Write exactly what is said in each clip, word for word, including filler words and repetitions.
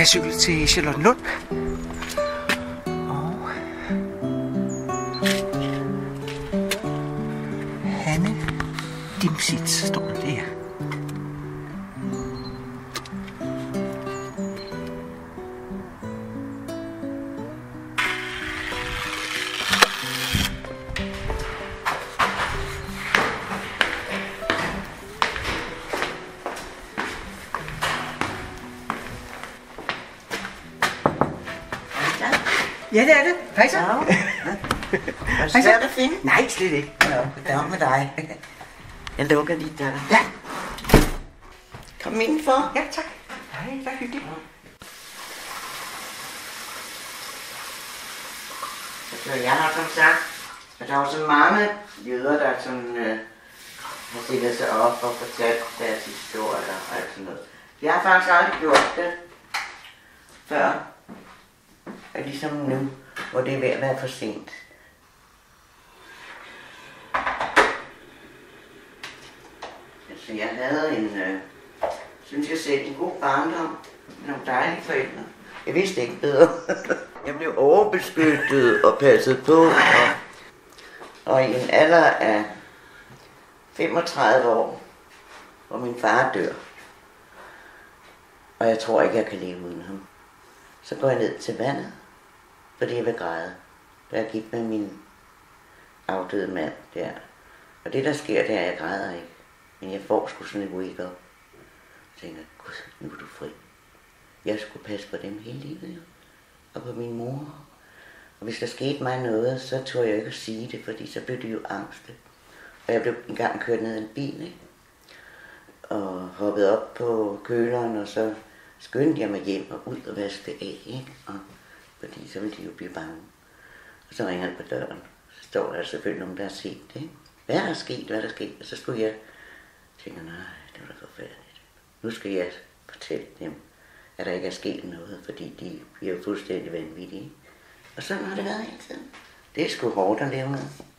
jeg cykle til Charlottenlund. Og Hanne Dimsit står der der. Ja, det er det. Hej så. Ja. Er det svært at finde? Nej, slet ikke. Ja, det er med dig. Jeg lukker lige døren. Ja. Kom indenfor. Ja, tak. Hej, det er hyggeligt. Altså, jeg har som sagt, at der er også mange jøder, der sådan, øh, har stillet sig op og fortalt deres historier og alt sådan noget. Jeg har faktisk aldrig gjort det før. Og ligesom nu, hvor det er ved at være for sent. Altså, jeg havde en, øh, synes jeg selv, en god barndom med nogle dejlige forældre. Jeg vidste ikke bedre. Jeg blev overbeskyttet og passet på, og, og i en alder af femogtredive år, hvor min far dør. Og jeg tror ikke, jeg kan leve uden ham. Så går jeg ned til vandet, fordi jeg vil græde. Da jeg gik med min afdøde mand der. Og det der sker, det er, at jeg græder ikke. Men jeg får sgu sådan et wake-up. Jeg tænker, gud, nu er du fri. Jeg skulle passe på dem hele livet, jo. Og på min mor. Og hvis der skete mig noget, så turde jeg ikke at sige det, fordi så blev de jo angste. Og jeg blev engang kørt ned i en bil, ikke? Og hoppet op på køleren, og så skyndte jeg mig hjem og ud og vaske det af, ikke? Og, fordi så ville de jo blive bange. Og så ringer det på døren. Så står der selvfølgelig nogen, der har set det, ikke? Hvad er der sket? Hvad er der sket? Og så skulle jeg tænke, nej, det var da forfærdeligt. Nu skal jeg fortælle dem, at der ikke er sket noget, fordi de bliver fuldstændig vanvittige. Og sådan har det været hele tiden. Det er sgu hårdt at leve med.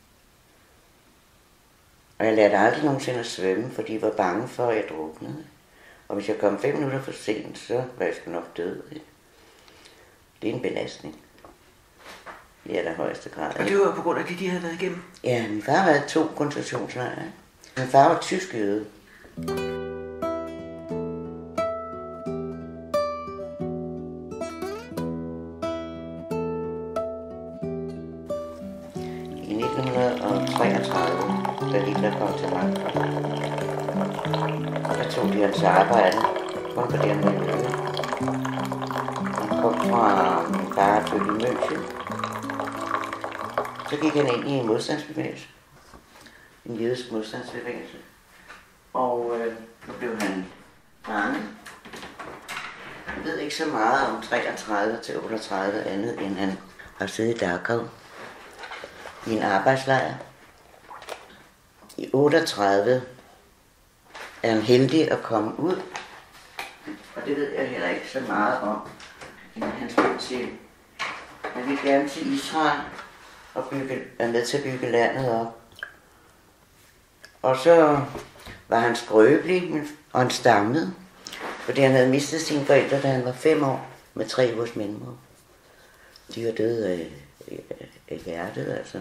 Og jeg lærte aldrig nogensinde at svømme, fordi jeg var bange for, at jeg druknede. Og hvis jeg kom fem minutter for sent, så var jeg sgu nok død. Ikke? Det er en belastning. I allerhøjeste grad. Og det var på grund af det, de havde været igennem? Ja, min far havde to koncentrationslejre. Min far var tysk jøde. I nitten treogtredive, da Hitler kom til magten, der tog de hans arbejde, kun på det, han ville leve. Han kom fra min far til München. Så gik han ind i en modstandsbevægelse. En jødisk modstandsbevægelse. Og øh, nu blev han fanget. Jeg ved ikke så meget om treogtredive til otteogtredive andet, end han har siddet i Dachau i en arbejdslejr. I otteogtredive er han heldig at komme ud, og det ved jeg heller ikke så meget om. Han skulle til, han ville gerne til Israel og bygge, er med til at bygge landet op. Og så var han skrøbelig, og han stammede, fordi han havde mistet sine forældre, da han var fem år, med tre ugers mellemrum. De var døde af, af, af hjertet, altså.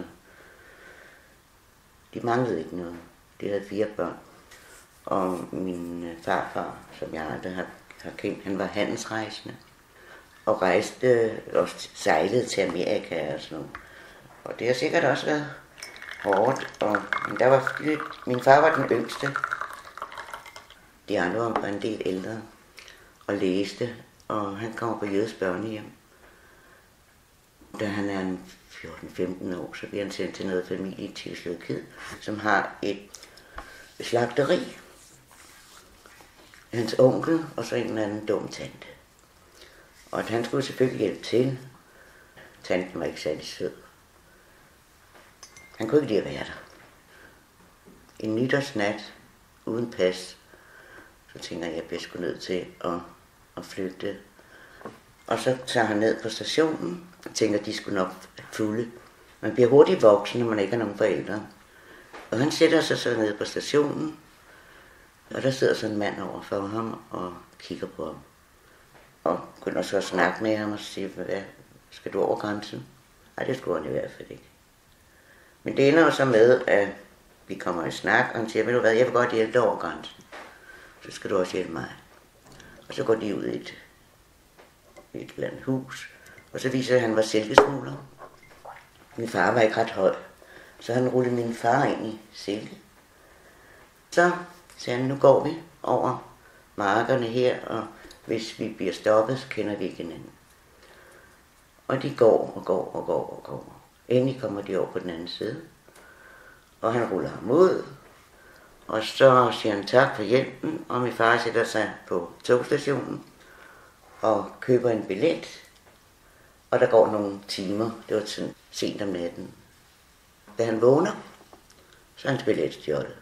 De manglede ikke noget. De havde fire børn. Og min farfar, som jeg aldrig har, har kendt, han var handelsrejsende. Og rejste og sejlede til Amerika og sådan noget. Og det har sikkert også været hårdt. Og der var, min far var den yngste. De andre var en del ældre og læste. Og han kommer på jødisk børnehjem. Da han er fjorten femten år, så bliver han sendt til noget familie i Tjekkoslovakiet, som har et slagteri. Hans onkel og så en eller anden dum tante. Og han skulle selvfølgelig hjælpe til. Tanten var ikke særlig sød. Han kunne ikke lide at være der. En nytårsnat uden pas, så tænker jeg, at jeg bliver sgu nødt til at, at flygte. Og så tager han ned på stationen og tænker, at de skulle nok fulde. Man bliver hurtigt voksen, når man ikke har nogen forældre. Og han sætter sig så ned på stationen, og der sidder så en mand over for ham og kigger på ham. og begynder så at snakke med ham og sige, hvad, skal du over grænsen? Nej, det skulle han i hvert fald ikke. Men det ender jo så med, at vi kommer i snak, og han siger, ved du hvad, jeg vil godt hjælpe dig over grænsen. Så skal du også hjælpe mig. Og så går de ud i et, et eller andet hus, og så viser det, at han var silkesmugler. Min far var ikke ret høj, så han rullede min far ind i silke. Så sagde han, nu går vi over markerne her, og hvis vi bliver stoppet, så kender vi ikke hinanden. Og de går og går og går og går. Endelig kommer de over på den anden side, og han ruller ham ud, og så siger han tak for hjælpen, og min far sætter sig på togstationen og køber en billet, og der går nogle timer, det var sådan sent om natten. Da han vågner, så er hans billet stjålet.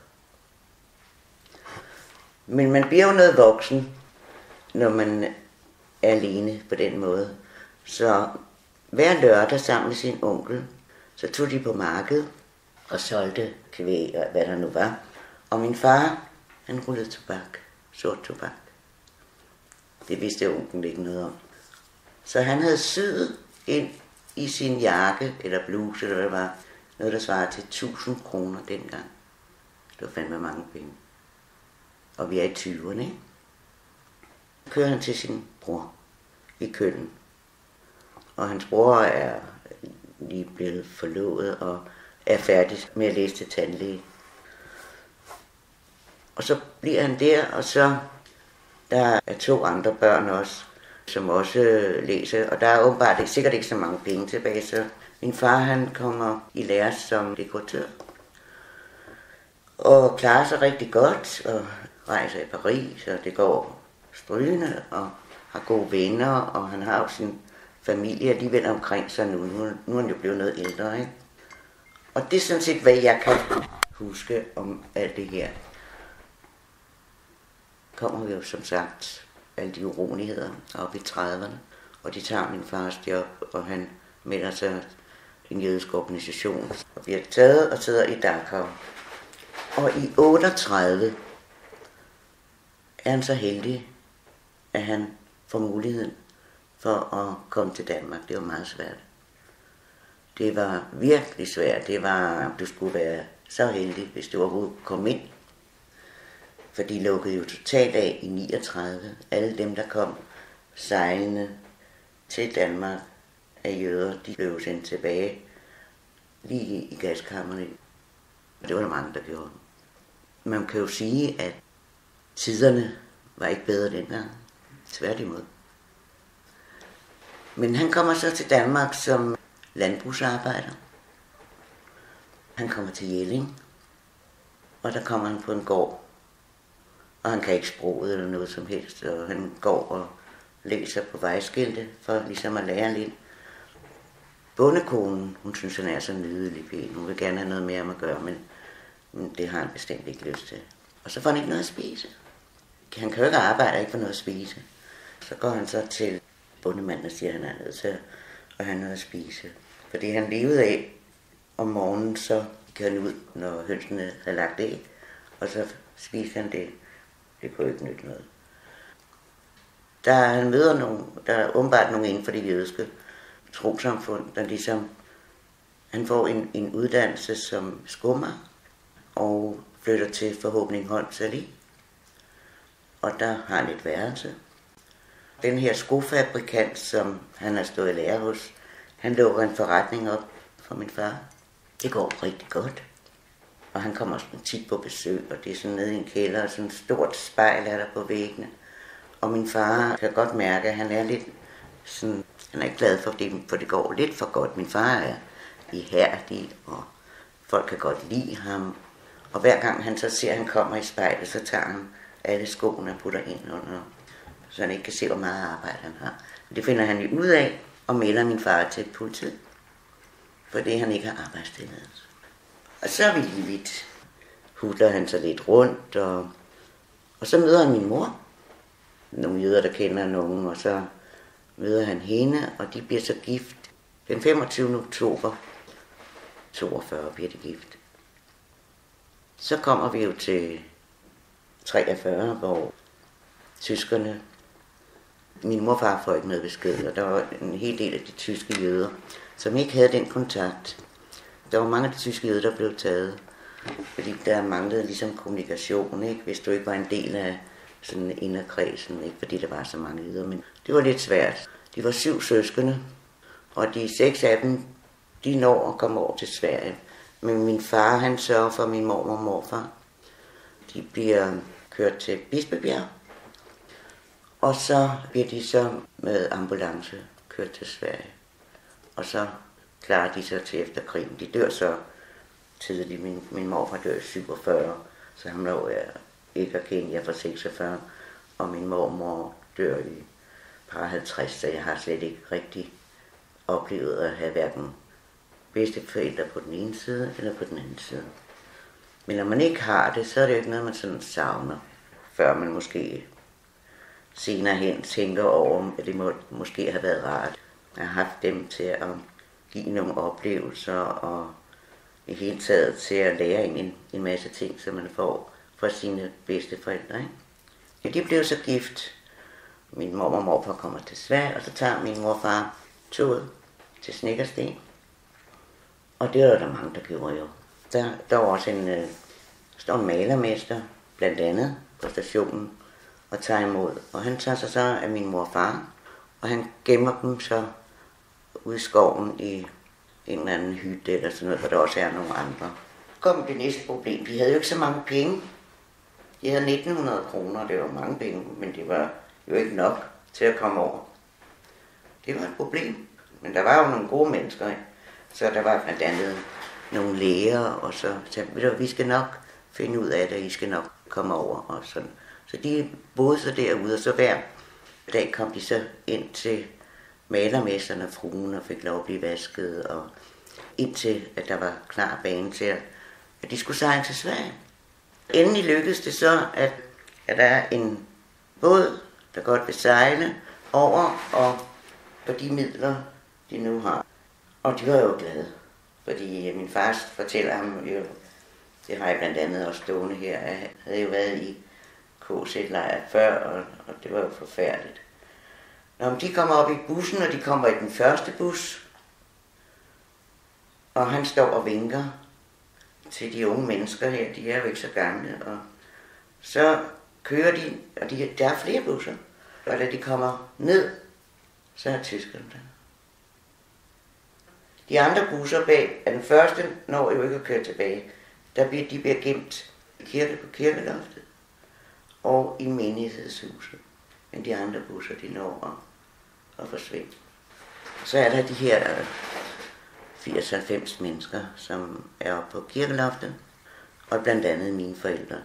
Men man bliver jo noget voksen, når man er alene på den måde. Så hver lørdag sammen med sin onkel, så tog de på markedet og solgte kvæg og hvad der nu var. Og min far, han rullede tobak, sort tobak. Det vidste onklen ikke noget om. Så han havde syet ind i sin jakke eller bluse, eller hvad det var, noget der svarede til tusind kroner dengang. Det var fandme mange penge. Og vi er i tyverne, ikke? Så kører han til sin bror i Køln. Og hans bror er lige blevet forlovet og er færdig med at læse til tandlæge. Og så bliver han der, og så der er to andre børn også, som også læser. Og der er åbenbart sikkert ikke så mange penge tilbage, så min far han kommer i lære som dekoratør. Og klarer sig rigtig godt, og rejser i Paris, og det går strygende, og har gode venner, og han har jo sin familie alligevel omkring sig nu. Nu, nu er han jo blevet noget ældre, ikke? Og det er sådan set, hvad jeg kan huske om alt det her. Kommer vi jo som sagt alle de uroligheder op i trediverne, og de tager min fars job, og han melder sig en jødisk organisation, og bliver taget og sidder i Dachau. Og i otteogtredive er han så heldig, at han får muligheden for at komme til Danmark. Det var meget svært. Det var virkelig svært. Det var, du skulle være så heldig, hvis du overhovedet kom ind. For de lukkede jo totalt af i niogtredive. Alle dem, der kom sejlende til Danmark af jøder, de blev sendt tilbage lige i gaskammerne. Og det var der mange, der gjorde. Man kan jo sige, at tiderne var ikke bedre dengang. Tværtimod. Men han kommer så til Danmark som landbrugsarbejder. Han kommer til Jelling, og der kommer han på en gård. Og han kan ikke sproget eller noget som helst, og han går og læser på vejskilte for ligesom at lære lidt. Bondekonen, hun synes, han er så nydelig pæn. Hun vil gerne have noget mere med at gøre, men, men det har han bestemt ikke lyst til. Og så får han ikke noget at spise. Han kan jo ikke arbejde og ikke få noget at spise. Så går han så til bondemanden og siger, at han er nødt til at have noget at spise. Fordi han levede af, om morgenen så gik han ud, når hønsene havde lagt æg, og så spiste han det. Det kunne ikke nytte noget. Der han møder nogle, der er åbenbart nogle inden for det jødiske trosamfund, der ligesom, han får en, en uddannelse som skummer, og flytter til forhåbning Holms Allé. Og der har han et værelse. Den her skofabrikant, som han har stået i lære hos, han lukker en forretning op for min far. Det går rigtig godt. Og han kommer også tit på besøg, og det er sådan nede i en kælder, og sådan et stort spejl er der på væggene. Og min far kan godt mærke, at han er lidt sådan, han er ikke glad for det, for det går lidt for godt. Min far er ihærdig, og folk kan godt lide ham. Og hver gang han så ser, at han kommer i spejlet, så tager han alle skoene og putter ind under, så han ikke kan se, hvor meget arbejde han har. Det finder han jo ud af, og melder min far til politiet, fordi han ikke har arbejdstilladelse. Og så er vi lige vidt. Hudler han sig lidt rundt, og, og så møder han min mor. Nogle jøder, der kender nogen, og så møder han hende, og de bliver så gift. Den femogtyvende oktober toogfyrre bliver de gift. Så kommer vi jo til treogfyrre, hvor tyskerne Min morfar får ikke noget besked, og der var en hel del af de tyske jøder, som ikke havde den kontakt. Der var mange af de tyske jøder, der blev taget, fordi der manglede ligesom kommunikation, ikke? Hvis du ikke var en del af sådan en inderkredsen, ikke fordi der var så mange jøder, men det var lidt svært. De var syv søskende, og de seks af dem, de når at komme over til Sverige. Men min far, han sørger for min mormor og morfar. De bliver kørt til Bispebjerg, og så bliver de så med ambulance kørt til Sverige. Og så klarer de sig til efter krigen. De dør så tidligt. Min, min morfar dør i syvogfyrre, så han når jeg ikke at kende, jeg er fra seksogfyrre, og min mormor dør i par halvtreds, så jeg har slet ikke rigtig oplevet at have hverken bedsteforældre på den ene side eller på den anden side. Men når man ikke har det, så er det jo ikke noget, man sådan savner, før man måske senere hen tænker over, at det må, måske have været rart at have haft dem til at give nogle oplevelser og i hele taget til at lære en, en masse ting, som man får fra sine bedsteforældre. Ikke? Ja, de blev så gift. Min mormor og morfar kommer til Sverige, og så tager min morfar toget til Snekkersten. Og det var der mange, der gjorde jo. Der, der var også en, øh, står en malermester, blandt andet, på stationen, og tager imod. Og han tager sig så af min mor og far, og han gemmer dem så ude i skoven i en eller anden hytte eller sådan noget, hvor der også er nogle andre. Så kom det næste problem. De havde jo ikke så mange penge. De havde nitten hundrede kroner, det var mange penge, men det var jo ikke nok til at komme over. Det var et problem. Men der var jo nogle gode mennesker, ikke? Så der var blandt andet nogle læger, og så sagde vi skal nok finde ud af det, I skal nok komme over. Og sådan. Så de boede så derude, og så hver dag kom de så ind til malermesteren og fruen og fik lov at blive vasket, og indtil at der var klar bane til, at de skulle sejle til Sverige. Endelig lykkedes det så, at, at der er en båd, der godt vil sejle over, og på de midler, de nu har. Og de var jo glade, fordi min far fortæller ham jo, det har jeg blandt andet også stående her, at jeg havde jo været i K Z-lejr før, og, og det var jo forfærdeligt. Når de kommer op i bussen, og de kommer i den første bus, og han står og vinker til de unge mennesker her, de er jo ikke så gamle, og så kører de, og de, der er flere busser, og da de kommer ned, så er tyskerne der. De andre busser bag, af den første når jo ikke at køre tilbage, der bliver, de bliver gemt i kirke på kirkeloftet og i menighedshuset. Men de andre busser, de når at, at forsvinde. Så er der de her firs til halvfems mennesker, som er oppe på kirkeloftet, og blandt andet mine forældre.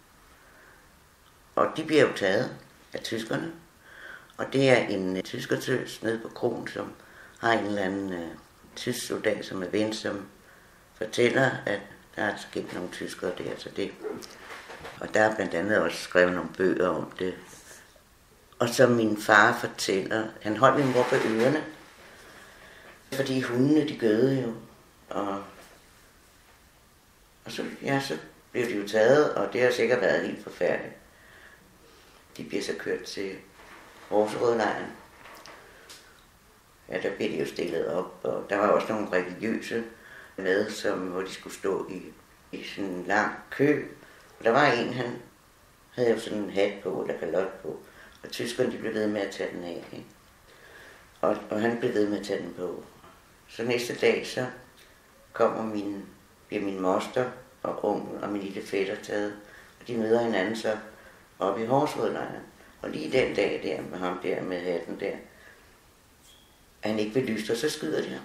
Og de bliver jo taget af tyskerne, og det er en tyskertøs nede på kroen, som har en eller anden uh, tysk soldat, som er ven, som fortæller, at der er sket nogle tyskere der, så det. Og der er blandt andet også skrevet nogle bøger om det. Og så min far fortæller, han holdt min mor på ørerne, fordi hundene, de gøde jo. Og, og så, ja, så blev de jo taget, og det har sikkert været helt forfærdeligt. De bliver så kørt til Horserødlejren. Ja, der blev de jo stillet op, og der var også nogle religiøse med, som, hvor de skulle stå i, i sådan en lang kø. Og der var en, han havde jo sådan en hat på, eller kalot på, og tyskerne, de blev ved med at tage den af. Ikke? Og, og han blev ved med at tage den på. Så næste dag, så kommer min, bliver min moster og onkel og min lille fætter taget, og de møder hinanden så oppe i Horserødlejren. Og lige den dag der med ham der med hatten der, at han ikke vil lyse, og så skyder de ham.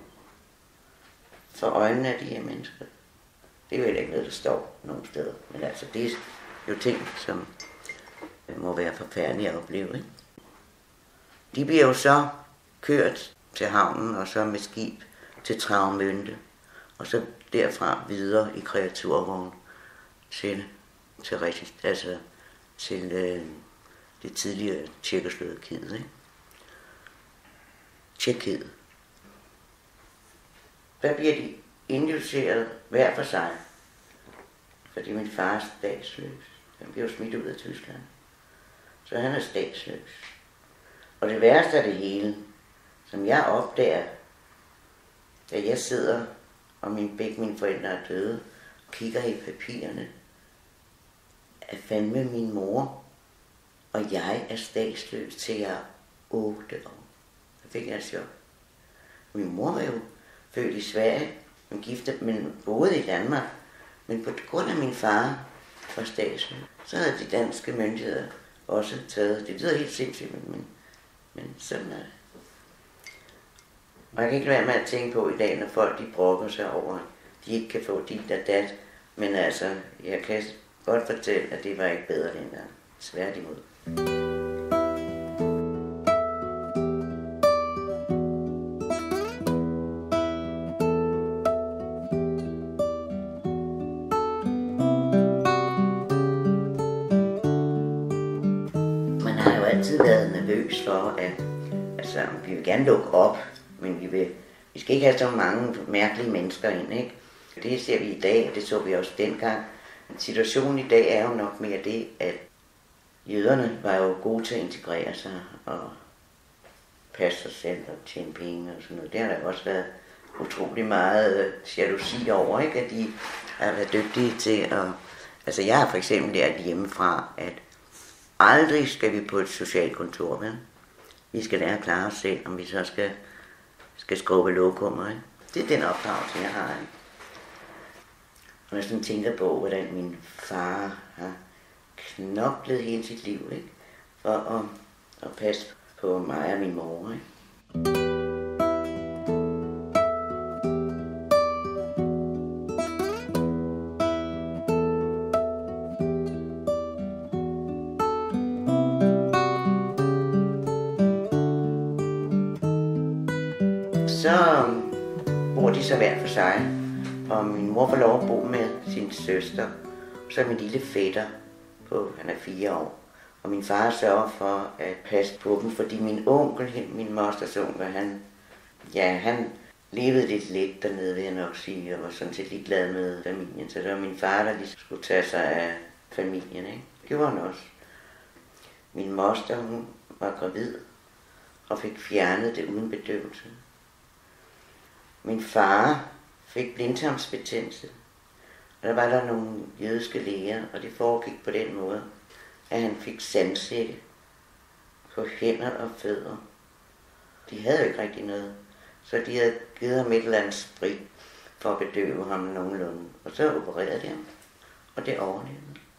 For øjnene af de her mennesker. Det er jo ikke noget, der står nogen steder. Men altså, det er jo ting, som må være forfærdelige at opleve. Ikke? De bliver jo så kørt til havnen, og så med skib til Travemünde, og så derfra videre i kreaturvogn til, til, altså, til øh, det tidligere Tjekkoslovakiet. Ikke? Tjekkiet. Der bliver de indlogeret hver for sig, fordi min far er statsløs. Han bliver jo smidt ud af Tyskland, så han er statsløs. Og det værste af det hele, som jeg opdager, da jeg sidder, og min, begge mine forældre er døde, og kigger i papirerne, at fandme min mor og jeg er statsløs til jeg er otte år. Det fik jeg et chok. Min mor var jo født i Sverige, men giftet, men boede i Danmark. Men på grund af min far var statsløs, så havde de danske myndigheder også taget. Det lyder helt sindssygt, men, men sådan er det. Og jeg kan ikke være med at tænke på i dag, når folk de brokker sig over, at de ikke kan få dit og dat. Men altså, jeg kan godt fortælle, at det var ikke bedre dengang. Svært imod. Man har jo altid været nervøs for, at altså, vi vil gerne lukke op, men vi, vil, vi skal ikke have så mange mærkelige mennesker ind, ikke? Det ser vi i dag, og det så vi også dengang. Situationen i dag er jo nok mere det, at jøderne var jo gode til at integrere sig og passe sig selv og tjene penge og sådan noget. Det har der også været utrolig meget jalousi over, ikke? At de har været dygtige til at... Altså jeg har for eksempel lært hjemmefra, at aldrig skal vi på et socialkontor, vel? Vi skal lære at klare os selv, om vi så skal, skal skrubbe lokummer, ikke? Det er den opdragelse, jeg har, ikke? Og jeg sådan tænker på, hvordan min far har knoklet hele sit liv, ikke? For at, at passe på mig og min mor, ikke? Så bor de så hver for sig. Og min mor får lov at bo med sin søster, og så er min lille fætter på, han er fire år. Og min far sørger for at passe på dem, fordi min onkel, min mosters onkel, han, ja, han levede lidt lidt dernede, vil jeg nok sige, og var sådan set ligeglad med familien. Så det var min far, der lige skulle tage sig af familien, ikke? Det var han også. Min moster, hun var gravid og fik fjernet det uden bedøvelse. Min far fik blindtarmsbetændelse, og der var der nogle jødiske læger, og det foregik på den måde, at han fik sandsække på hænder og fødder. De havde jo ikke rigtig noget, så de havde givet ham et eller andet sprit for at bedøve ham nogenlunde, og så opererede de ham, og det overlevede.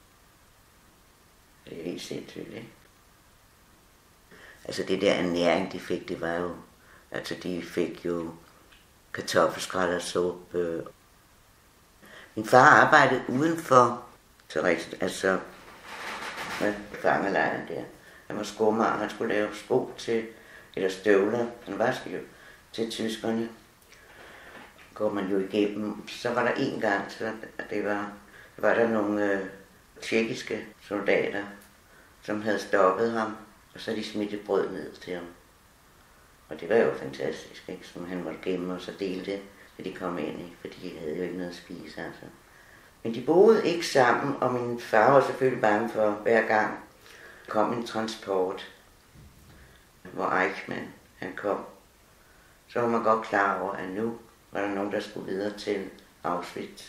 Det er helt sindssygt, ikke? Altså det der ernæring, de fik, det var jo, altså de fik jo kartoffelskrættersuppe. Min far arbejdede udenfor, altså med fangelejren der. Han var skomager, han skulle lave sko til, eller støvler, han vaskede jo til tyskerne. Går man jo igennem, så var der en gang, så det var, var der nogle øh, tjekkiske soldater, som havde stoppet ham, og så de smidt et brød ned til ham. Og det var jo fantastisk, ikke? Som han måtte gemme og så dele det, da de kom ind i, fordi de havde jo ikke noget at spise, altså. Men de boede ikke sammen, og min far var selvfølgelig bange for, hver gang kom en transport, hvor Eichmann han kom. Så var man godt klar over, at nu var der nogen, der skulle videre til Auschwitz.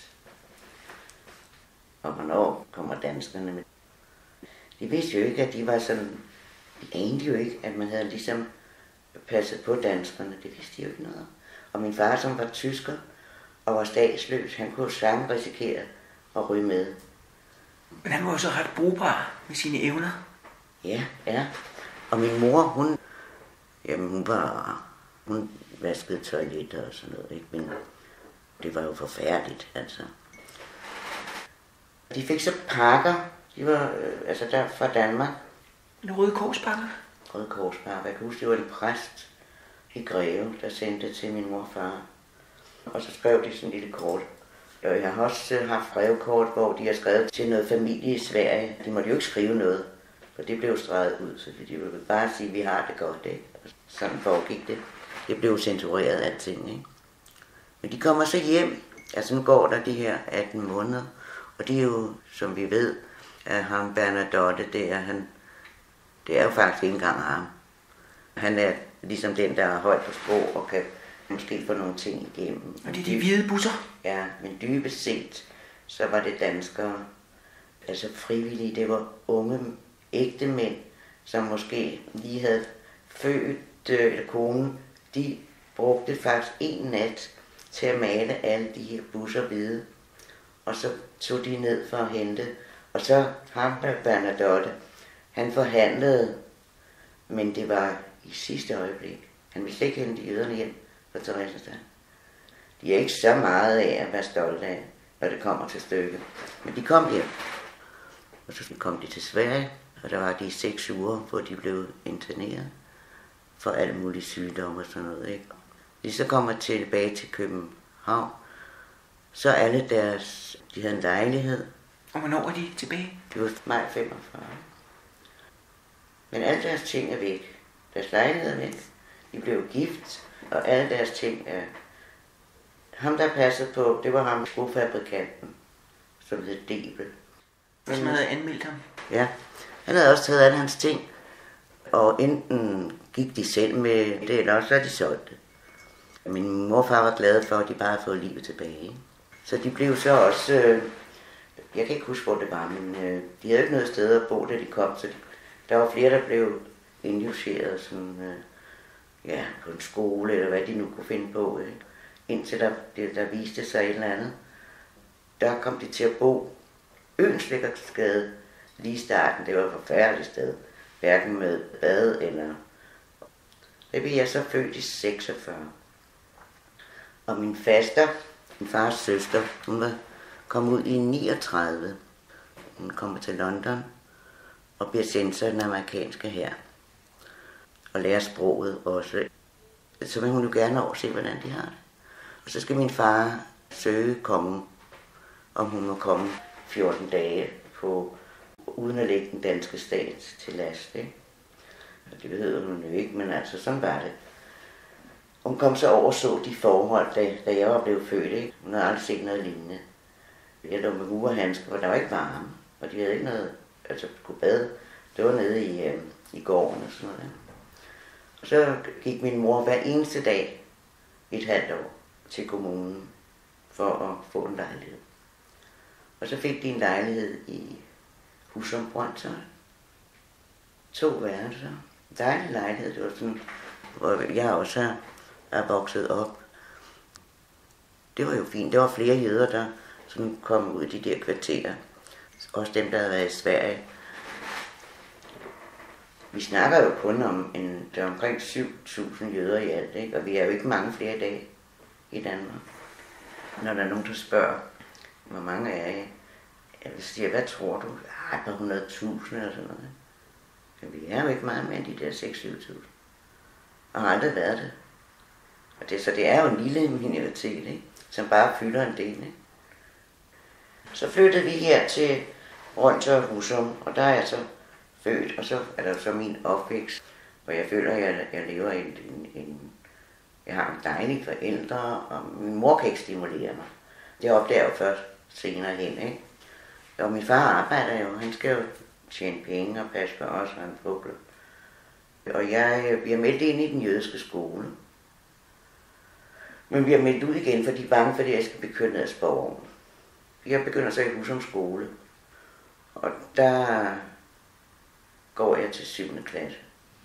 Og hvornår kommer danskerne med? De vidste jo ikke, at de var sådan, de anede jo ikke, at man havde ligesom passet på danskerne, det vidste de jo ikke noget om. Og min far, som var tysker og var statsløs, han kunne sammen risikere at ryge med. Men han var jo så ret brugbar med sine evner. Ja, ja. Og min mor, hun, jamen hun var, hun vaskede toiletter og sådan noget, ikke? Men det var jo forfærdeligt, altså. De fik så pakker, de var øh, altså der fra Danmark. En Røde Korspakker? Røde Korspakker. Jeg kan huske, det var en præst i Greve, der sendte det til min mor og far. Og så skrev de sådan en lille kort. Og jeg har også haft brevkort, hvor de har skrevet til noget familie i Sverige. De måtte jo ikke skrive noget, for det blev streget ud, så de ville bare sige, at vi har det godt, ikke? Og sådan foregik det. Det blev censureret af ting, ikke? Men de kommer så hjem, altså nu går der de her atten måneder, og det er jo, som vi ved, at ham Bernadotte der, han, det er jo faktisk ikke engang ham. Han er ligesom den, der er højt på sprog og kan måske få nogle ting igennem. Og det er de hvide busser? Ja, men dybest set, så var det danskere, altså frivillige, det var unge ægte mænd, som måske lige havde født øh, konen. De brugte faktisk en nat til at male alle de her busser hvide, og så tog de ned for at hente. Og så ham der Bernadotte, han forhandlede, men det var i sidste øjeblik. Han ville ikke hente jøderne hjem fra Theresienstadt. De er ikke så meget af at være stolte af, når det kommer til stykket. Men de kom hjem. Og så kom de til Sverige, og der var de i seks uger, hvor de blev interneret for alle mulige sygdomme og sådan noget. Ikke? De så kommer tilbage til København, så alle deres, de havde en lejlighed. Og hvornår er de tilbage? Det var maj femogfyrre. Men alle deres ting er væk. Deres lejlighed er væk. De blev gift, og alle deres ting er... Ham, der passede på, det var ham, skofabrikanten, som hed Debel. Som havde anmeldt ham? Ja, han havde også taget alle hans ting, og enten gik de selv med det, eller også så de solgt det. Min morfar var glad for, at de bare havde fået livet tilbage. Så de blev så også... Øh, jeg kan ikke huske, hvor det var, men øh, de havde ikke noget sted at bo, da de kom, så de, der var flere, der blev indlogeret sådan, øh, ja, på en skole, eller hvad de nu kunne finde på, ikke? Indtil der, der viste sig et eller andet. Der kom de til at bo Øenslæggersgade lige i starten. Det var et forfærdeligt sted, hverken med bad eller... Det blev jeg så født i seksogfyrre. Og min faster, min fars søster, hun var kom ud i niogtredive. Hun kommer til London og bliver sendt sig den amerikanske hær. Og lærer sproget også. Så vil hun jo gerne overse, hvordan de har det. Og så skal min far søge kongen, om hun må komme fjorten dage på, uden at lægge den danske stat til last. Ikke? Det behøvede hun jo ikke, men altså sådan var det. Hun kom så over så de forhold, da, da jeg var blevet født. Ikke? Hun havde aldrig set noget lignende. Jeg lå med hue og handsker, for der var ikke varme, og de havde ikke noget, altså kunne bade. Det var nede i, øh, i gården og sådan noget. Og så gik min mor hver eneste dag et halvt år til kommunen for at få en lejlighed. Og så fik de en lejlighed i Husum Brøndshøj. To værelser. En dejlig lejlighed, det var sådan, hvor jeg også er vokset op. Det var jo fint, der var flere jøder, der sådan kom ud i de der kvarterer. Også dem, der havde været i Sverige. Vi snakker jo kun om en, der er omkring syv tusind jøder i alt, ikke? Og vi er jo ikke mange flere i dag i Danmark. Når der er nogen, der spørger, hvor mange er I? Jeg vil sige, hvad tror du? Ej, et par hundrede tusind eller sådan noget. Men vi er jo ikke meget mere end de der seks til syv tusind. Og har aldrig været det. Og det, så det er jo en lille minoritet, ikke? Som bare fylder en del. Ikke? Så flyttede vi her til Brøndshøj Husum, og der er jeg så født, og så er der så min opvækst, hvor jeg føler, at jeg, jeg lever i en, en, en... Jeg har en dejlig forældre, og min mor kan ikke stimulere mig. Det opdager jeg jo først senere hen, ikke? Og min far arbejder jo, han skal jo tjene penge og passe på os og en fugl. Og jeg bliver meldt ind i den jødiske skole. Men vi er meldt ud igen, for de er bange for, at jeg skal blive kørt ned af Sporvognen. Jeg begynder så i Husum skole, og der går jeg til syvende klasse.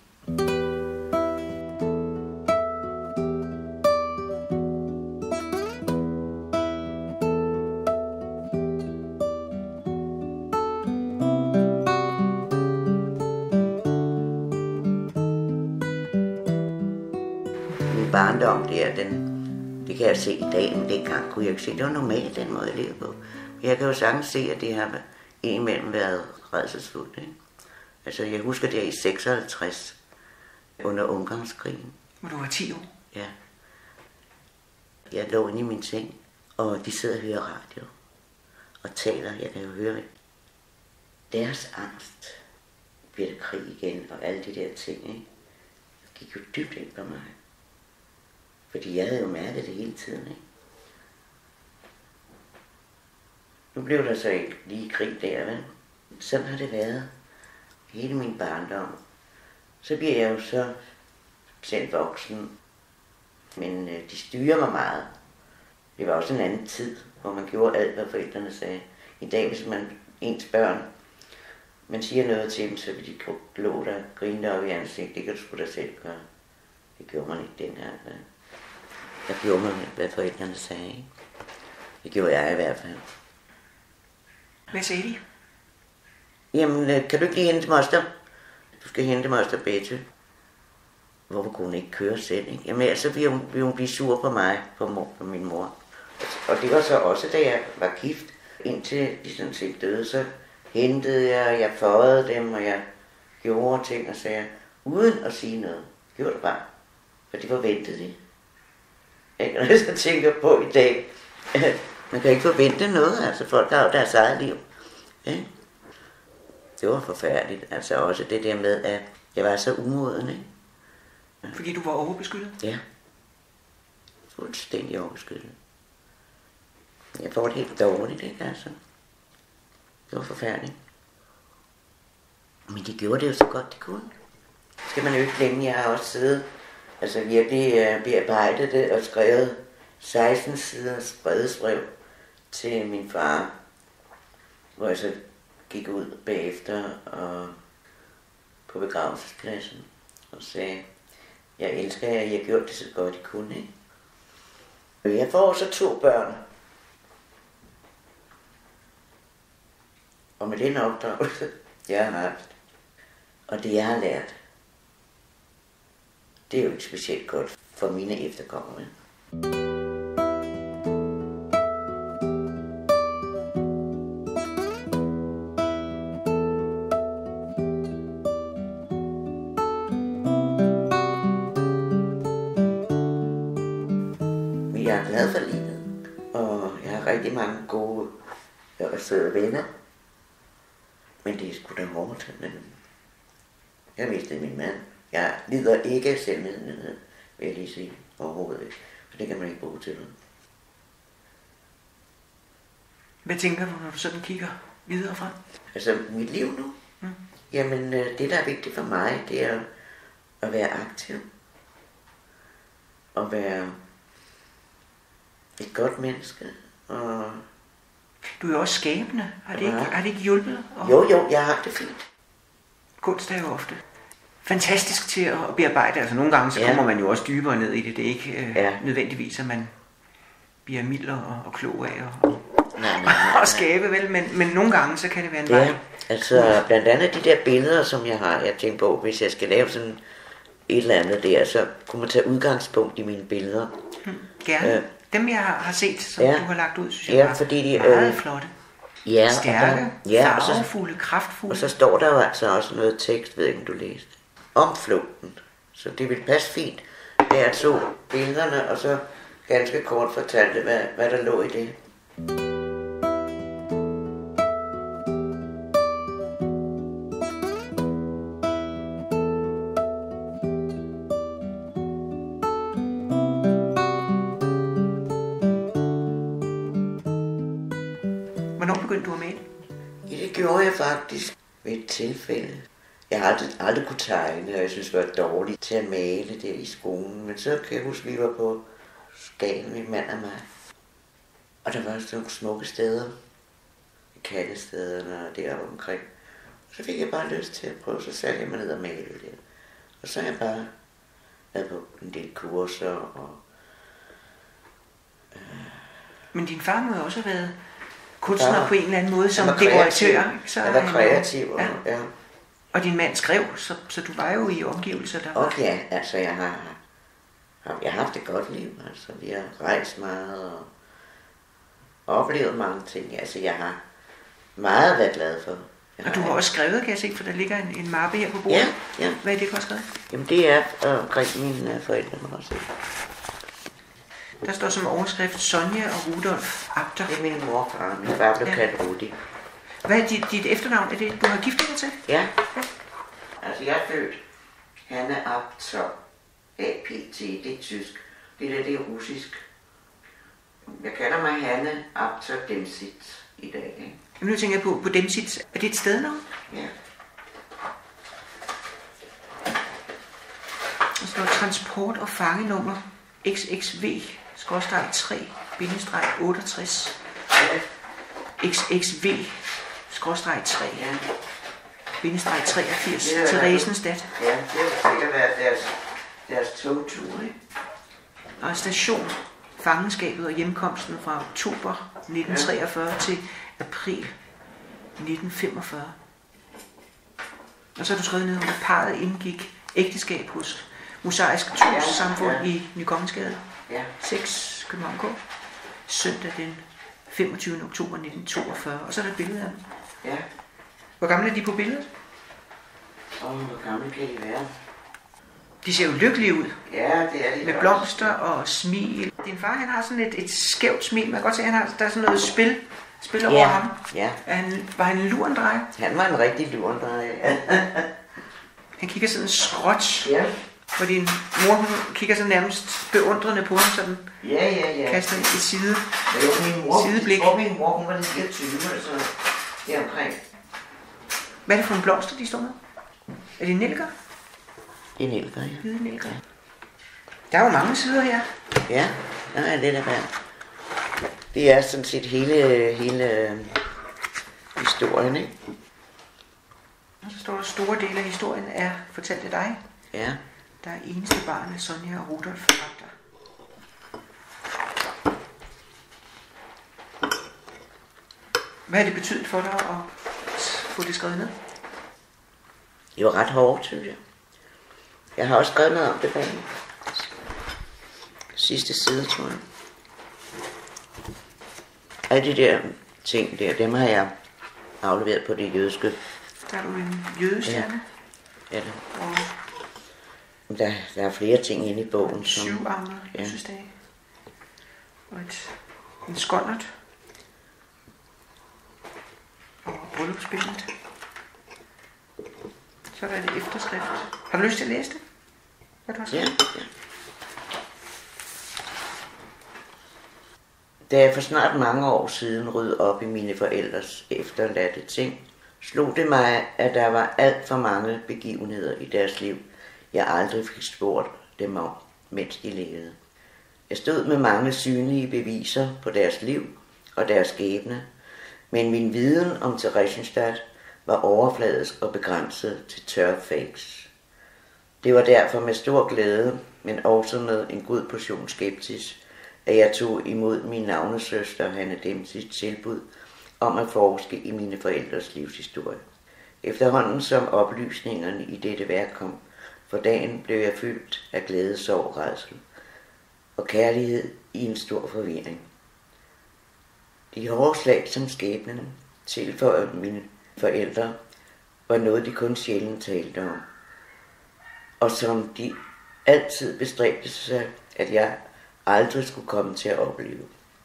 Min barndom der, den, det kan jeg se i dag, men dengang kunne jeg ikke se, det var normalt den måde, jeg levede på. Jeg kan jo sagtens se, at det har indimellem været rædselsfuldt. Ikke? Altså, jeg husker det i seksoghalvtreds, under Ungarnskrigen. Hvor du var ti år? Ja. Jeg lå inde i min seng, og de sidder og hører radio og taler. Jeg kan jo høre det. Deres angst, bliver der krig igen, og alle de der ting, ikke? Det gik jo dybt ind på mig. Fordi jeg havde jo mærket det hele tiden, ikke? Nu blev der så ikke lige krig der, vel? Sådan har det været hele min barndom. Så bliver jeg jo så selv voksen. Men øh, de styrer mig meget. Det var også en anden tid, hvor man gjorde alt, hvad forældrene sagde. I dag, hvis man ens børn, man siger noget til dem, så vil de glå der, grine der op i ansigt. Det kan du sgu da selv gøre. Det gjorde man ikke dengang. Der gjorde man, hvad forældrene sagde. Ikke? Det gjorde jeg i hvert fald. Hvad sagde de? Jamen, kan du ikke lige hente moster? Du skal hente moster Betty. Hvorfor kunne hun ikke køre selv? Ikke? Jamen, altså ville hun, ville hun blive sur på mig, på, mor, på min mor. Og det var så også, da jeg var gift, indtil de sådan set døde, så hentede jeg, jeg føjede dem, og jeg gjorde ting og sager, uden at sige noget. Gjorde det bare. For det forventede de. Ikke? Når jeg så tænker på i dag, man kan ikke forvente noget, altså folk har jo deres eget liv. Ikke? Det var forfærdeligt, altså også det der med, at jeg var så umoden, ikke? Ja. Fordi du var overbeskyttet? Ja. Fuldstændig overbeskyttet. Jeg får det helt dårligt, ikke altså. Det var forfærdeligt. Men de gjorde det jo så godt de kunne. Skal man jo ikke glemme, jeg har også siddet, altså virkelig uh, bearbejdet det og skrevet seksten siders bredesbrev til min far, hvor jeg så gik ud bagefter og på begravelsespladsen og sagde, jeg elsker jer, I har gjort det så godt I kunne, ikke? Jeg får så to børn. Og med den opdragelse, jeg har haft, og det jeg har lært, det er jo ikke specielt godt for mine efterkommere. Men jeg er glad for livet, og jeg har rigtig mange gode og søde venner. Men det er sgu da hårdt, men jeg mistede min mand. Jeg lider ikke af selvmedlidenhed, vil jeg lige sige, overhovedet ikke. For det kan man ikke bruge til noget. Hvad tænker du, når du sådan kigger videre frem? Altså, mit liv nu? Mm. Jamen, det der er vigtigt for mig, det er at være aktiv. At være et godt menneske. Og du er jo også skabende. Har det, ja. ikke, har det ikke hjulpet? Og jo, jo, jeg har det fint. Kunst er jo ofte fantastisk til at bearbejde. Altså nogle gange så ja. kommer man jo også dybere ned i det. Det er ikke øh, ja. nødvendigvis, at man bliver mildere og, og klog af og, nej, nej, nej, og skabe, vel? Men, men nogle gange så kan det være en vej. Ja, altså blandt andet de der billeder, som jeg har, jeg tænker på, hvis jeg skal lave sådan et eller andet der, så kunne man tage udgangspunkt i mine billeder. Hmm, gerne. Øh, Dem jeg har set, som ja. du har lagt ud, synes jeg ja, var fordi de, meget øh, flotte. Ja, stærke, ja, farvefulde, kraftfulde. Og så står der jo altså også noget tekst, ved ikke om du læste, om flugten. Så det vil passe fint. Jeg så billederne, og så ganske kort fortalte, hvad, hvad der lå i det. Hvornår begyndte du at male? Ja, det gjorde jeg faktisk ved et tilfælde. Jeg har aldrig, aldrig kunne tegne, og jeg synes, jeg var dårlig til at male der i skolen. Men så kan jeg huske, at vi var på Skagen, min mand og mig. Og der var sådan nogle smukke steder. Kaldestederne og deroppe omkring. Og så fik jeg bare lyst til at prøve, så satte jeg mig ned og male der. Og så har jeg bare været på en del kurser. Og, øh... Men din far må jo også have været kunstner ja, på en eller anden måde som dekoratør. Så jeg var kreativ, og, ja. ja. Og din mand skrev, så, så du var jo i omgivelser der. Og ja, altså jeg har, har, jeg har haft et godt liv, altså vi har rejst meget og oplevet mange ting. Altså jeg har meget været glad for. Jeg og du har også skrevet, kan jeg se, for der ligger en, en mappe her på bordet. Ja, ja. Hvad er det, du har skrevet? Jamen det er omkring øh, mine forældre, må også se. Der står som overskrift Sonja og Rudolf Abter. Det er min mor og far. Min far blev ja. kaldt Rudi. Hvad er dit, dit efternavn? Er det, du har giftet dig til? Ja. ja. Altså jeg er født Hanne Abter. A P T, det er tysk. Det der, det er russisk. Jeg kalder mig Hanne Abter Demsit i dag. Ikke? Nu tænker jeg på, på Demsit. Er det et stednavn? Ja. Og så står transport- og fangenummer X X V tre otteogtres X X V tre treogfirs til Resenstedt. Ja, det har sikkert været deres, deres togtur, ikke? Og station, fangenskabet og hjemkomsten fra oktober nitten treogfyrre ja. til april nitten femogfyrre. Og så har du skrevet ned om, at parret indgik ægteskab hos Mosaisk Trossamfund ja, ja. i Nykongensgade ja. seks, København K. Søndag den femogtyvende oktober nitten toogfyrre. Og så er der et billede af dem. Ja. Hvor gamle er de på billedet? Åh, oh, hvor gamle kan de være? De ser jo lykkelige ud. Ja, det er de. Med blomster og smil. Din far, han har sådan et, et skævt smil. Man kan godt se, at han har, der er sådan noget spil, spil over ja. ham. Ja. Er han, var han en lurendrej? Han var en rigtig lurendrej. Han kigger sådan skråt. Ja. Hvor din mor, hun kigger så nærmest beundrende på ham, sådan ja, ja, ja. kaster en side, ja, min mor, sideblik. Jeg tror, min mor, hun var lige fireogtyve, så deromkring. Hvad er det for en blomster, de står med? Er det nælker? Det er nælker, ja. Hvide nælker. Der er jo mange sider her. Ja, der er lidt af hver. Det er sådan set hele, hele historien, ikke? Og så står der, store dele af historien er fortalt af dig. Ja. Der er eneste barn af Sonja og Rudolf Ragter. Hvad har det betydet for dig at få det skrevet ned? Det var ret hårdt, synes jeg. Jeg har også skrevet noget om det bag sidste side, tror jeg. Alle de der ting der, dem har jeg afleveret på det jødiske. Der er du en jødestjerne. Ja, ja det. Og der, der er flere ting inde i bogen. Syvarmet, ja. fødselsdag. Og et, en skåndert. Og bryllupsbilledet. Så er der et efterskrift. Har du lyst til at læse det? Hvad du har ja, ja. Da jeg for snart mange år siden rydde op i mine forældres efterladte ting, slog det mig, at der var alt for mange begivenheder i deres liv, jeg aldrig fik spurgt dem om, mens de levede. Jeg stod med mange synlige beviser på deres liv og deres skæbne, men min viden om Theresienstadt var overfladisk og begrænset til tørre facts. Det var derfor med stor glæde, men også med en god portion skepsis, at jeg tog imod min navnesøster Hanne Demsis tilbud om at forske i mine forældres livshistorie. Efterhånden som oplysningerne i dette værk kom for dagen, blev jeg fyldt af glæde, sorg, rædsel og kærlighed i en stor forvirring. De hårde slag, som skæbnen tilføjede mine forældre, var noget, de kun sjældent talte om, og som de altid bestræbte sig, at jeg aldrig skulle komme til at opleve.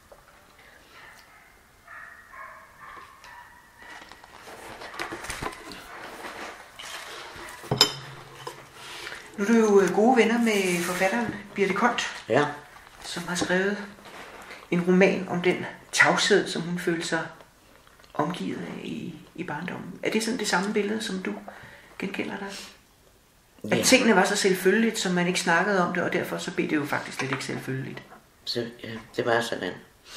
Nu er du jo gode venner med forfatteren Birthe Kolt, ja. som har skrevet en roman om den tavshed, som hun følte sig omgivet af i, i barndommen. Er det sådan det samme billede, som du genkender dig? Ja. At tingene var så selvfølgeligt, som man ikke snakkede om det, og derfor så blev det jo faktisk lidt ikke selvfølgeligt. Så, ja, det var sådan.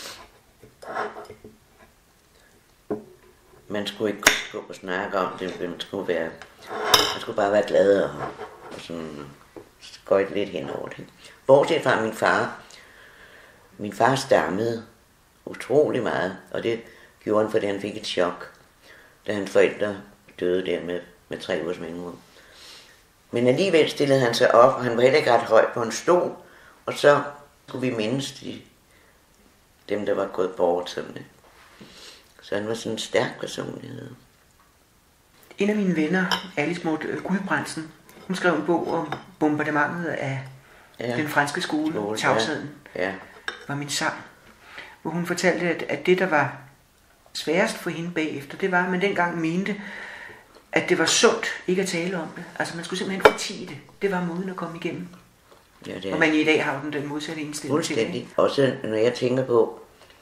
Man skulle ikke gå og snakke om det, man skulle være, man skulle bare være glad og, og sådan skøjte lidt hen over det. Bortset fra min far. Min far stammede utrolig meget, og det gjorde han, fordi han fik et chok, da hans forældre døde der med, med tre ugers mellemrum. Men alligevel stillede han sig op, og han var heller ikke ret høj på en stol, og så skulle vi mindes de, dem, der var gået bort. Sådan. Så han var sådan en stærk personlighed. En af mine venner, Alice Maud Gulbrandsen, hun skrev en bog om bombardementet af ja. den franske skole, skole Tavsheden, ja. Ja. var min sang, hvor hun fortalte, at, at det, der var sværest for hende bagefter, det var, at man dengang mente, at det var sundt ikke at tale om det. Altså man skulle simpelthen fortie det. Det var måden at komme igennem. Ja, det er. Og man i dag har jo den, den modsatte indstilling til det. Også når jeg tænker på,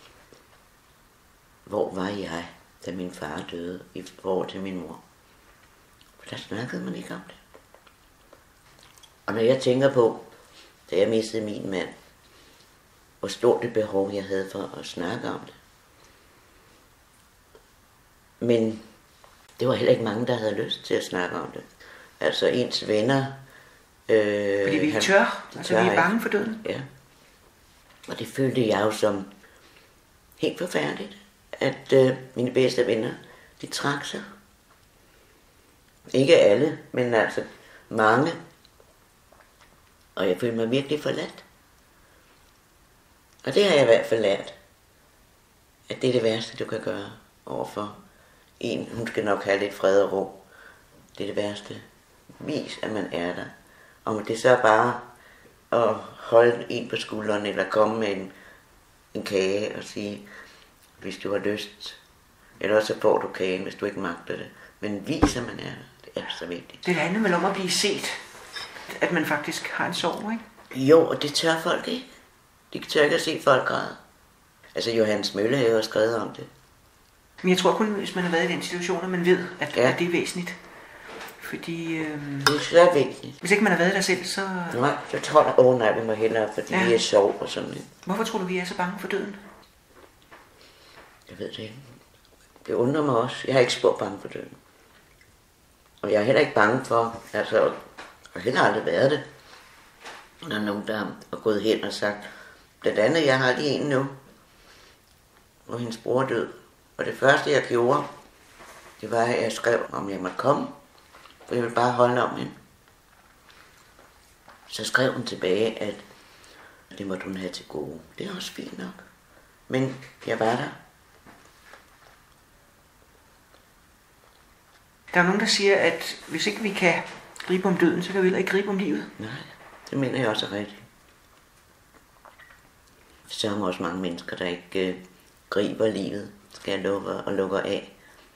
hvor var jeg, da min far døde i forhold til min mor. For der snakkede man ikke om det. Og når jeg tænker på, da jeg mistede min mand, hvor stort det behov jeg havde for at snakke om det. Men det var heller ikke mange, der havde lyst til at snakke om det. Altså ens venner... Øh, Fordi vi ikke tør, altså tør vi er bange for døden. Ja. Og det følte jeg jo som helt forfærdeligt, at øh, mine bedste venner, de trak sig. Ikke alle, men altså mange. Og jeg følte mig virkelig forladt. Og det har jeg i hvert fald lært, at det er det værste, du kan gøre overfor en. Hun skal nok have lidt fred og ro. Det er det værste. Vis, at man er der. Om det så er bare at holde en på skulderen, eller komme med en, en kage og sige, hvis du har lyst. Eller så får du kagen, hvis du ikke magter det. Men vis, at man er der. Det er så vigtigt. Det handler vel om at blive set. At man faktisk har en sorg, ikke? Jo, og det tør folk ikke. De tør ikke at se folk græde. Altså Johannes Mølle har jo skrevet om det. Men jeg tror kun, hvis man har været i den situation, at man ved, at, ja. at det er væsentligt. Fordi... Øhm, det er svært væsentligt. Hvis ikke man har været der selv, så... Nej, så tror jeg, åh oh, nej, vi må hellere, fordi ja. vi er sov og sådan noget. Hvorfor tror du, vi er så bange for døden? Jeg ved det ikke. Det undrer mig også. Jeg har ikke spurgt bange for døden. Og jeg er heller ikke bange for, altså, jeg har heller aldrig været det. Der er nogen, der har gået hen og sagt, blandt andet, jeg har lige en nu, hvor hendes bror er død. Og det første, jeg gjorde, det var, at jeg skrev, om jeg måtte komme, for jeg ville bare holde om hende. Så skrev hun tilbage, at det måtte hun have til gode. Det er også fint nok. Men jeg var der. Der er nogen, der siger, at hvis ikke vi kan gribe om døden, så kan vi heller ikke gribe om livet. Nej, det mener jeg også er rigtigt. Så er der også mange mennesker, der ikke øh, griber livet, skal lukke og lukker af.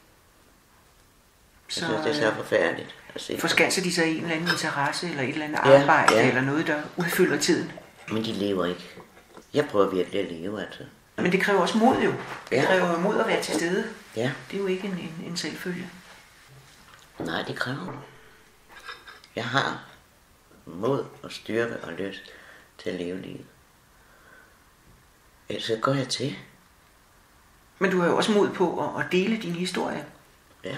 Så, jeg synes, det er så forfærdeligt at se. Forskanser de sig i en eller anden interesse, eller et eller andet ja, arbejde, ja. Eller noget, der udfylder tiden? Men de lever ikke. Jeg prøver virkelig at leve, altså. Men det kræver også mod jo. Det ja. kræver mod at være til stede. Ja. Det er jo ikke en, en, en selvfølge. Nej, det kræver. Jeg har mod og styrke og lyst til at leve livet. Ellers går jeg til. Men du har jo også mod på at, at dele din historie. Ja.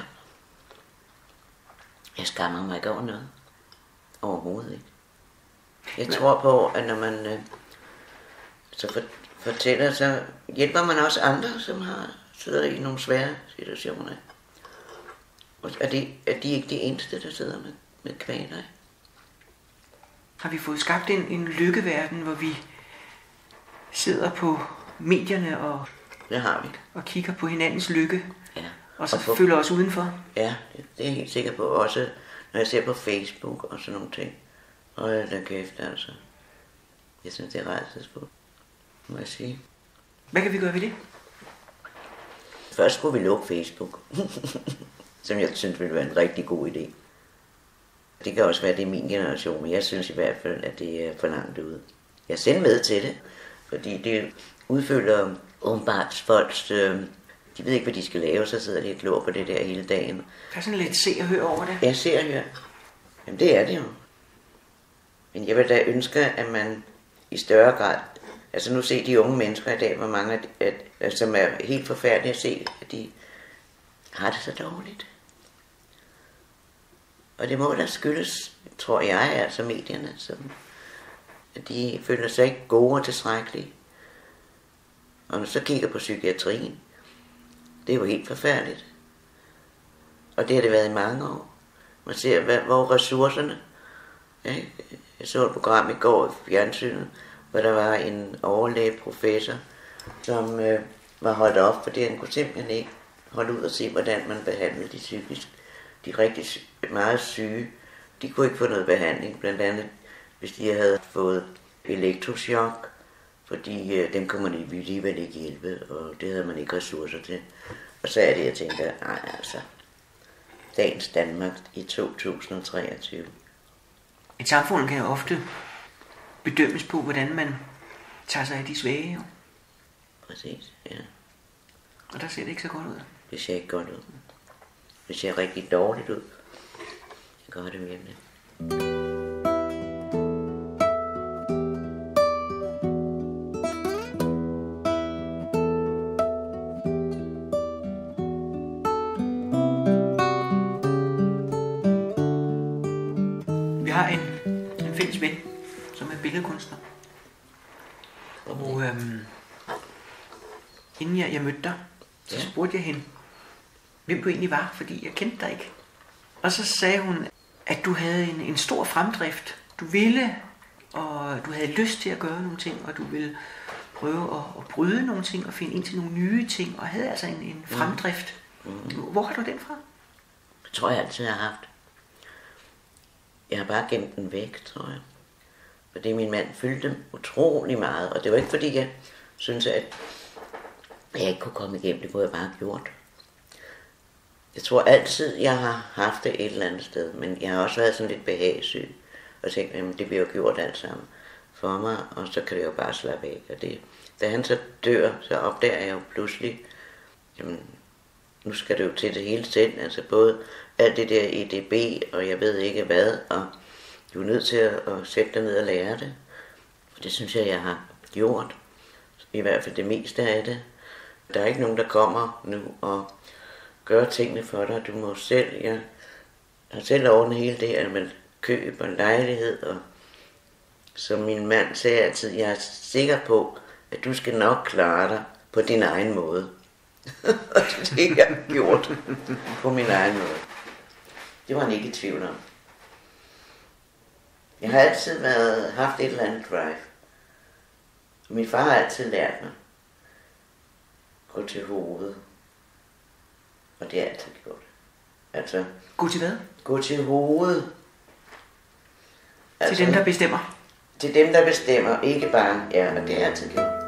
Jeg skammer mig ikke over noget. Overhovedet ikke. Jeg Men... tror på, at når man øh, så for, fortæller, så hjælper man også andre, som har sidder i nogle svære situationer. Og er de, er de ikke de eneste, der sidder med, med kvaler? Har vi fået skabt en, en lykkeverden, hvor vi sidder på medierne og, det har vi. og kigger på hinandens lykke, ja. og så og på, føler os udenfor? Ja, det, det er jeg helt sikker på. Også når jeg ser på Facebook og sådan nogle ting. Og der kæft, altså. Jeg synes, det er rædselsfuldt, må jeg sige. Hvad kan vi gøre ved det? Først skulle vi lukke Facebook. Som jeg synes ville være en rigtig god idé. Det kan også være, at det er min generation, men jeg synes i hvert fald, at det er for langt ude. Jeg er selv med til det, fordi det udfylder åbenbart folks... Øh, de ved ikke, hvad de skal lave, så sidder de og glor på det der hele dagen. Der er sådan lidt se og hør over det. Ja, se og hør. Jamen det er det jo. Men jeg vil da ønske, at man i større grad... Altså nu se de unge mennesker i dag, hvor mange, at, at, som er helt forfærdelige at se, at de har det så dårligt. Og det må da skyldes, tror jeg, altså medierne, som at de føler sig ikke gode og tilstrækkelige. Og når så kigger på psykiatrien, det er jo helt forfærdeligt. Og det har det været i mange år. Man ser, hvad, hvor ressourcerne... Ja, jeg så et program i går i fjernsynet, hvor der var en overlæge professor, som øh, var holdt op, fordi han kunne simpelthen ikke holde ud og se, hvordan man behandlede de psykisk. De rigtig meget syge, de kunne ikke få noget behandling, blandt andet hvis de havde fået elektrochok, fordi øh, dem kunne man alligevel ikke hjælpe, og det havde man ikke ressourcer til. Og så er det, jeg tænker, nej altså, dagens Danmark i to tusind og treogtyve. Et samfund kan jo ofte bedømmes på, hvordan man tager sig af de svage. Jo. Præcis, ja. Og der ser det ikke så godt ud. Det ser ikke godt ud. Det ser rigtig dårligt ud. Det gør det virkelig. har en, en fælles ven, som er billedkunstner. Og øhm, inden jeg, jeg mødte dig, så spurgte jeg hende, hvem du egentlig var, fordi jeg kendte dig ikke. Og så sagde hun, at du havde en, en stor fremdrift. Du ville, og du havde lyst til at gøre nogle ting, og du ville prøve at, at bryde nogle ting og finde ind til nogle nye ting, og havde altså en, en fremdrift. Mm. Hvor har du den fra? Det tror jeg altid, jeg har haft. Jeg har bare gemt den væk, tror jeg. Fordi min mand fyldte dem utrolig meget, og det var ikke fordi, jeg synes, at jeg ikke kunne komme igennem. Det kunne jeg bare have gjort. Jeg tror altid, jeg har haft det et eller andet sted, men jeg har også været sådan lidt behagssyg, og tænkt, at det bliver jo gjort alt sammen for mig, og så kan det jo bare slappe af. Og det, da han så dør, så opdager jeg jo pludselig, jamen, nu skal det jo til det hele selv, altså både alt det der E D B, og jeg ved ikke hvad, og du er nødt til at, at sætte dig ned og lære det. Og det synes jeg, jeg har gjort. I hvert fald det meste af det. Der er ikke nogen, der kommer nu og gør tingene for dig. Du må selv, jeg har selv ordnet hele det, at man køber en lejlighed. Og som min mand sagde altid, jeg er sikker på, at du skal nok klare dig på din egen måde. Og det har jeg gjort på min egen måde. Det var han ikke i tvivl om. Jeg har altid været, haft et eller andet drive. Og min far har altid lært mig. Gå til hovedet. Og det har jeg altid gjort. Altså, gå til hvad? Gå til hovedet. Altså, til dem, der bestemmer? Til dem, der bestemmer. Ikke bare, ja, og det har jeg altid gjort.